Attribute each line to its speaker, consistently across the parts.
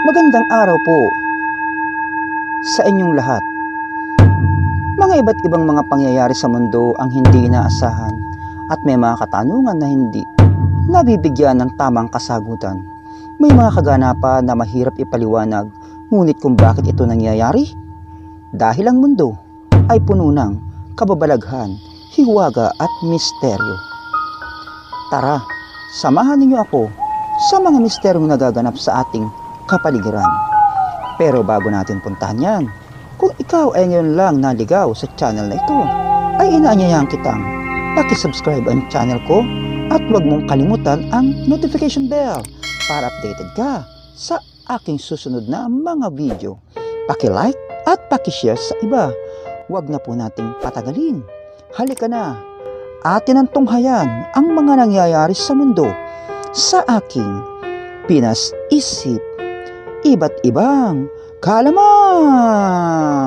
Speaker 1: Magandang araw po sa inyong lahat. Mga iba't ibang mga pangyayari sa mundo ang hindi inaasahan at may mga katanungan na hindi nabibigyan ng tamang kasagutan. May mga kaganapan na mahirap ipaliwanag, ngunit kung bakit ito nangyayari? Dahil ang mundo ay puno ng kababalaghan, hiwaga at misteryo. Tara, samahan ninyo ako sa mga misteryong nagaganap sa ating kapaligiran. Pero bago natin puntahan yan, kung ikaw ay ngayon lang naligaw sa channel na ito, ay inaanyayahan kitang paki-subscribe ang channel ko at huwag mong kalimutan ang notification bell para updated ka sa aking susunod na mga video. Paki-like at paki-share sa iba. Huwag na po nating patagalin. Halika na, atin ang tunghayan ang mga nangyayari sa mundo sa aking Pinas Isip. Iba't ibang kaalaman.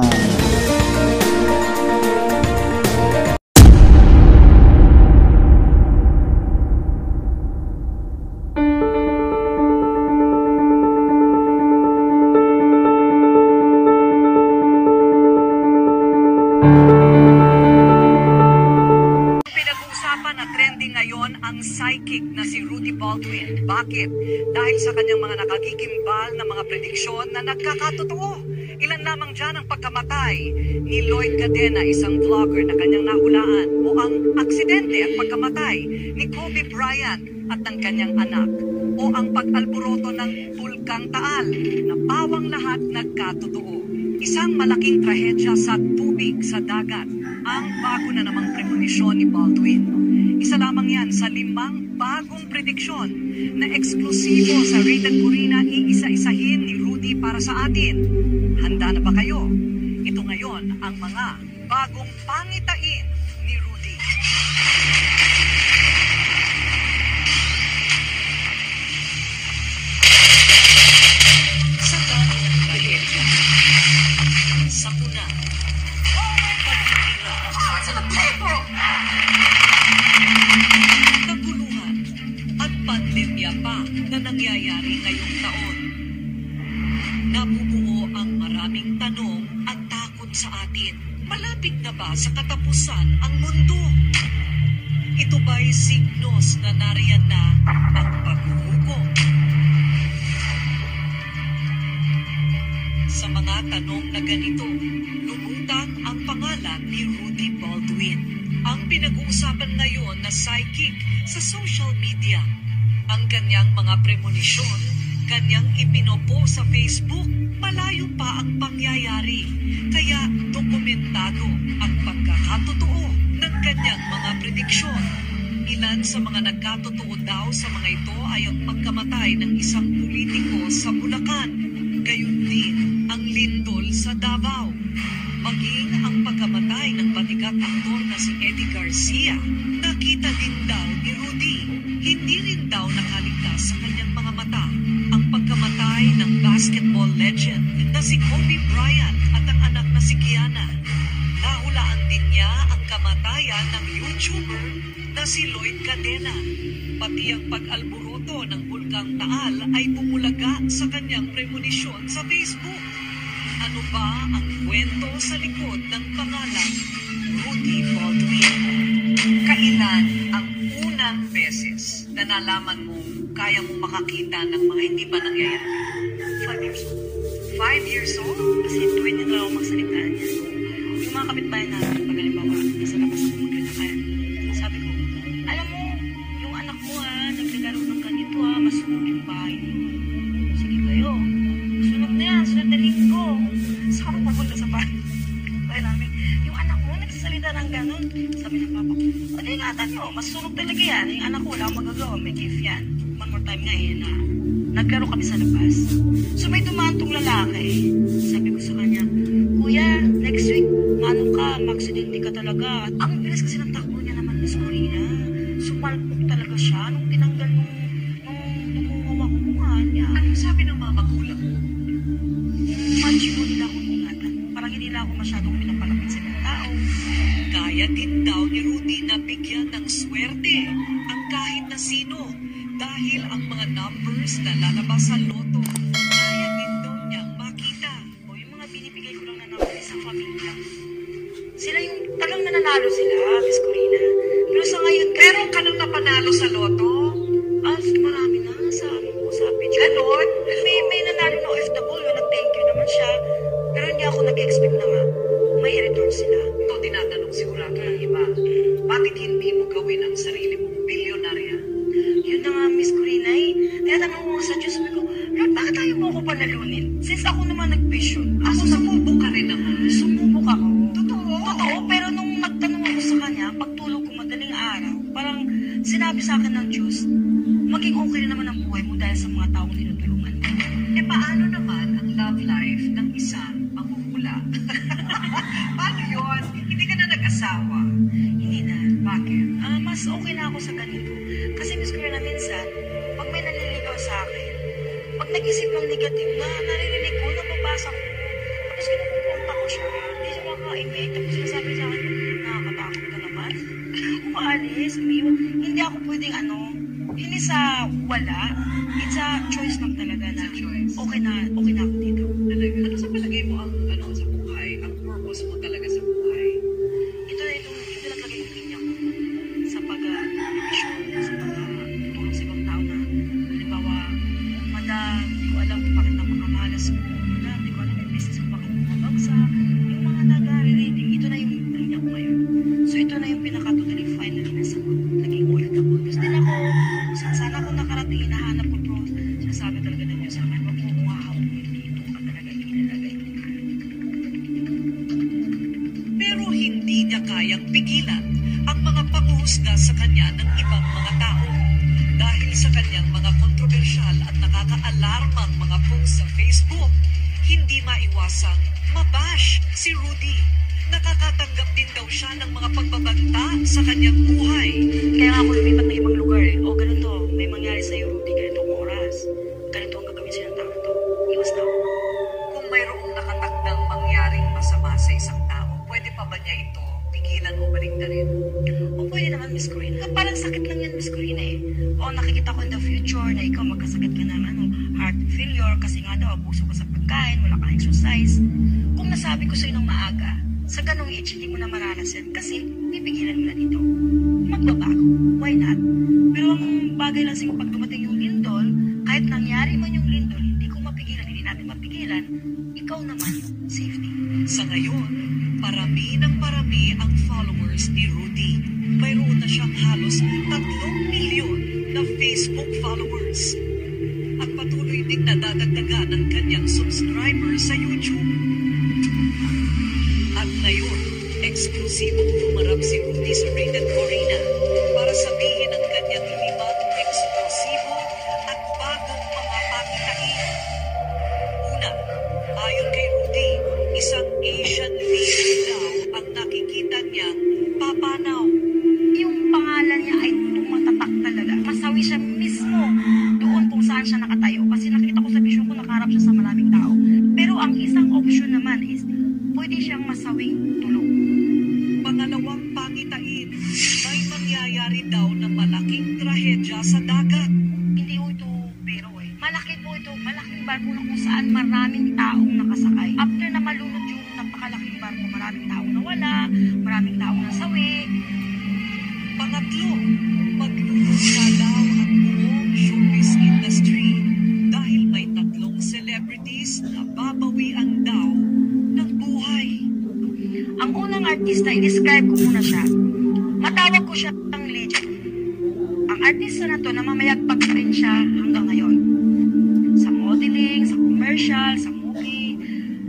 Speaker 2: Pinag-uusapan at trending ngayon ang psychic na si Rudy Baldwin. Bakit? Dahil sa kanyang mga nakagigimbal na mga prediksyon na nagkakatotoo. Ilan lamang dyan ang pagkamatay ni Lloyd Cadena, isang vlogger na kanyang nahulaan, o ang aksidente at pagkamatay ni Kobe Bryant at ng kanyang anak, o ang pag-alboroto ng Bulkang Taal na pawang lahat nagkatotoo. Isang malaking trahedya sa tubig sa dagat ang bago na namang premonition ni Baldwin. Isa lamang yan sa 5 bagong prediksyon na eksklusibo sa Rated Corina iisa-isahin ni Rudy para sa atin. Handa na ba kayo? Ito ngayon ang mga bagong pangitain ni Rudy. Sa dami ng trahedya, sakuna, pagtitira, kaguluhan at pandemya pa na nangyayari ngayong taon. Nabubuo ang maraming tanong at takot sa atin. Malapit na ba sa katapusan ang mundo? Ito ba'y signos na nariyan na ang paghuhukom? Sa mga tanong na ganito, lumutang ang pangalan ni Rudy Baldwin, ang pinag-uusapan ngayon na psychic sa social media. Ang kanyang mga premonisyon, kanyang ipinopo sa Facebook, malayo pa ang pangyayari. Kaya dokumentado ang pagkakatotoo ng kanyang mga prediksyon. Ilan sa mga nagkatotoo daw sa mga ito ay ang pagkamatay ng isang politiko sa Bulacan, gayon din ang lindol sa Davao, maging ang pagkamatay ng batikat aktor na si Eddie Garcia. Nakita din daw ni Rudy, hindi rin daw nakaligtas sa kanyang mga mata ang pagkamatay ng basketball legend na si Kobe Bryant at ang anak na si Kiana. Nahulaan din niya ang kamatayan ng YouTuber na si Lloyd Cadena. Pati ang pag-alboroto ng Bulkang Taal ay bumulaga sa kanyang premonisyon sa Facebook. Ano ba ang kwento sa likod ng pangalan Rudy Baldwin? Kailan ang unang beses na nalaman mo kaya mong makakita ng mga hindi pa nangyayari?
Speaker 3: 5 years old.
Speaker 2: 5 years old?
Speaker 3: Kasi 20 na ako magsalita niya. Yung mga kapitbahay namin, pag halimbawa, nasa labas ako maglalakayan. Sabi ko, alam mo, yung anak mo naglalaro ng ganito masunog yung bahay niyo. Sige kayo, sunog na yan, sunod na linggo. Saka ako papunta sa bahay namin. Yung anak mo, nagsasalita ng ganon. Sabi ng papa ko, o di ingatan nyo, masunog talaga yan. Yung anak ko, wala akong magagawa, may gift yan. One more time nga na naglaro kami sa labas. So may dumaan tong lalaki. Sabi ko sa kanya, Kuya, next week, manong ka, mag-aksidente ka talaga. Ang bilis kasi ng takbo niya naman, Miss Corina. Sumalpok talaga siya nung tinanggal nung tumuhawa ko mukha niya.
Speaker 2: Anong sabi ng mga magulang mo?
Speaker 3: Manchi mo nila akong ingatan. Parang hindi nila ako masyadong pinapalapit sa mga tao.
Speaker 2: Kaya din daw ni Rudy na bigyan ng swerte ang kahit na sino dahil ang mga numbers na lalabas sa loto kaya din
Speaker 3: nanalo sila, Miss Corina. Pero sa ngayon kasi...
Speaker 2: Meron ka nang napanalo sa loto?
Speaker 3: Marami na sa page.
Speaker 2: Ganon?
Speaker 3: May nanalo na OFW, nag-thank you naman siya. Pero hindi ako nag-expect na may return sila.
Speaker 2: Ito tinatanong sigurado ng iba. Bakit hindi mo gawin ang sarili mong bilyonarya?
Speaker 3: Yun na nga, Miss Corina, tinatanong ko sa Diyos, sabi ko, Lord, bakit tayo mo ako panalunin? Since ako naman nag-vision.
Speaker 2: Sumubo ka rin naman.
Speaker 3: Sumubok ako.
Speaker 2: Totoo.
Speaker 3: Totoo, pero nung nagtanong ako sa kanya, pagtulog ko madaling araw, parang sinabi sa akin ng Diyos, maging okay rin naman ang buhay mo dahil sa mga taong tinutulungan mo.
Speaker 2: Paano naman ang love life ng isang manghuhula? Paano yun? Hindi ka na nag-asawa.
Speaker 3: Hindi na.
Speaker 2: Bakit?
Speaker 3: Mas okay na ako sa ganito. Kasi Miss Corina, minsan, pag may nanliligaw sa akin, pag nag-isip ng negative na naririnig ko, nababasa ko, tapos kinukumpronta ko siya, hindi siya makaimik, tapos sinasabi sa akin, nakakatakot ka naman. Umaalis, umiwan. Hindi ako pwedeng hindi sa wala, it's a choice lang talaga na
Speaker 2: Choice.
Speaker 3: okay na ako dito.
Speaker 2: Talaga. Ano sa palagay mo ang sa buhay? Ang purpose mo talaga sa buhay?
Speaker 3: Ito na talaga yung linya ko sa pag-mission, sa pag-tutulong sa ibang tao na, halimbawa, madam, hindi ko alam kung bakit napakamalas ko, madam, hindi ko alam yung business ko bakit bumabagsak, yung mga nag-reading, ito na yung linya ko ngayon. So ito na yung pinaka-totally finally na sagot, naging OFW. Tapos din ako, sana ako nakarating, hinahanap ko, pero sinasabi talaga ng Diyos sa akin, wag mo kuhahabol, dito ka talaga ilalagay.
Speaker 2: Pero hindi niya kayang pigilan ang mga panghuhusga sa kanya ng ibang mga tao. Dahil sa kanyang mga kontrobersyal at nakaka-alarmang mga posts sa Facebook, hindi maiwasang mabash si Rudy. Nakakatanggap din daw siya ng mga pagbabanta sa kanyang buhay.
Speaker 3: Kaya nga ako lumipat ng ibang lugar eh. O ganito, may mangyari sa'yo, Rudy, ganitong oras. Ganito ang gagawin sa'yo ng tao to. Iwas na ako.
Speaker 2: Kung mayroong nakatakdang mangyaring masama sa isang tao, pwede pa ba niya ito pigilan o baliktarin?
Speaker 3: O pwede naman, Miss Corina. Parang sakit lang yan, Miss Corina eh. O nakikita ko in the future na ikaw magkasakit ka ng heart failure kasi nga daw abuso ka sa pagkain, wala kang exercise. Kung nasabi ko sa'yo ng maaga, sa ganong age, hindi mo na maranasan kasi pipigilan mo na dito. Magbabago. Why not? Pero ang bagay lang sa'yo pag dumating yung lindol, kahit nangyari man yung lindol, hindi ko mapigilan, hindi natin mapigilan, ikaw naman, safety.
Speaker 2: Sa ngayon, parami ng parami ang followers ni Rudy. Mayroon na siyang halos 3 milyon na Facebook followers. At patuloy ding nadadagdagan ang kanyang subscribers sa YouTube. At ngayon, eksklusibong humarap si Rudy sa Rated Corina para sabihin ang kanyang 5 eksklusibo at bagong mga pakitain. Una, ayon kay Rudy, isang Asian lady daw ang nakikita niyang papanaw.
Speaker 3: Yung pangalan niya ay tumatatak talaga. Masawi siya mismo doon kung saan siya nakatayo. Kasi nakita ko sa vision ko, nakaharap siya sa maraming tao. Pero ang isang option naman is, pwede siyang masawing tulog.
Speaker 2: Pangalawang pangitain, may mangyayari daw na malaking trahedya sa dagat.
Speaker 3: Hindi ko ito pero eh. Malaki po ito, malaking barko na kung saan maraming taong nakasakay. After na malunod yung napakalaking barko, maraming taong nawala, maraming taong nasawi.
Speaker 2: Pangatlo, maglulog na daw ang buong showbiz industry dahil may 3 celebrities na babawian daw ng buhay.
Speaker 3: Ang unang artista, i-describe ko muna siya. Matawag ko siya ang legend. Ang artista na to, namamayagpag pa rin siya hanggang ngayon. Sa modeling, sa commercial, sa movie.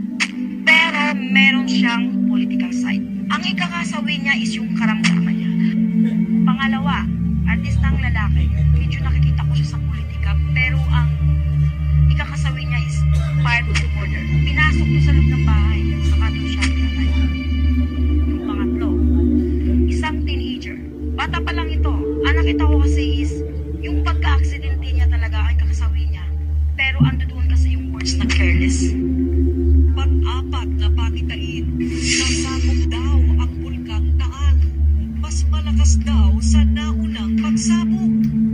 Speaker 3: Pero meron siyang political side. Ang ikakasawi niya is yung karamdaman niya. Pangalawa, artistang lalaki. Medyo nakikita ko siya sa politika, pero ang ikakasawi niya is part of the border. Pinasok to sa loob ng bahay, saka doon siya pinatay. Yung pangatlo, isang teenager. Bata pa lang ito. Ang nakita ko kasi is, yung pagka-aksidente niya talaga ay kakasawi niya. Pero ando doon kasi yung words na careless.
Speaker 2: Pang-apat na pangitain, sasabog daw ang bulkang Taal. Mas malakas daw sa naunang pagsabog.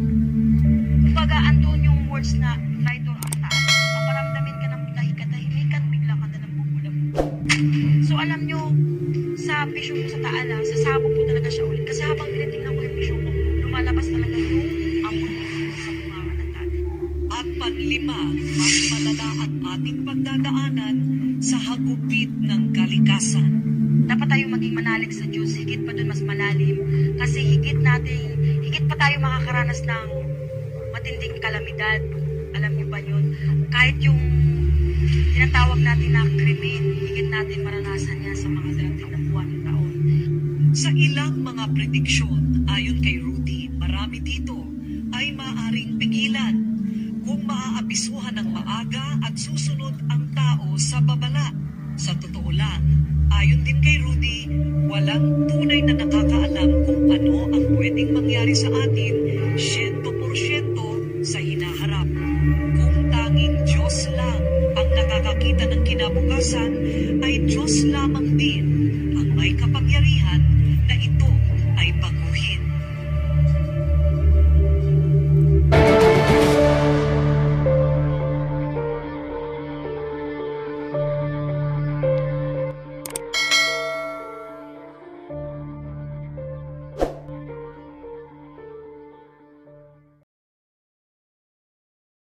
Speaker 3: Kumbaga, andun yung words na traitor ang taal. Paparamdamin ka ng katahimikan, bigla ka na ng bubulag. So alam nyo, sa vision ko sa Taala, sasabog po talaga siya ulit. Kasi habang tinitingnan ko yung vision ko, lumalabas talaga yung amon sa bunganga ng tatay.
Speaker 2: At panlima, mas malala ang ating pagdadaanan sa hagupit ng kalikasan.
Speaker 3: Dapat tayo maging manalig sa Diyos, higit pa dun mas malalim. Kasi higit pa tayo makakaranas ng matinding kalamidad. Alam niyo ba yun? Kahit yung tinatawag natin na krimen, higit natin maranasan yan sa mga darating na buwan ng taon.
Speaker 2: Sa ilang mga prediksyon, ayon kay Rudy, marami dito ay maaaring pigilan kung maaabisuhan ng maaga at susunod ang tao sa babala. Sa totoo lang, ayon din kay Rudy, walang tunay na nakakaalam kung ano ang pwedeng mangyari sa atin 100% sa hinaharap. Kung tanging Diyos lang ang nakakakita ng kinabukasan